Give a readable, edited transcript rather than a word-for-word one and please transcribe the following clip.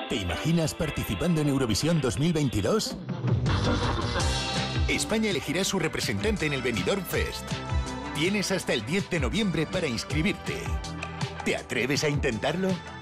¿Te imaginas participando en Eurovisión 2022? España elegirá su representante en el Benidorm Fest. Tienes hasta el 10 de noviembre para inscribirte. ¿Te atreves a intentarlo?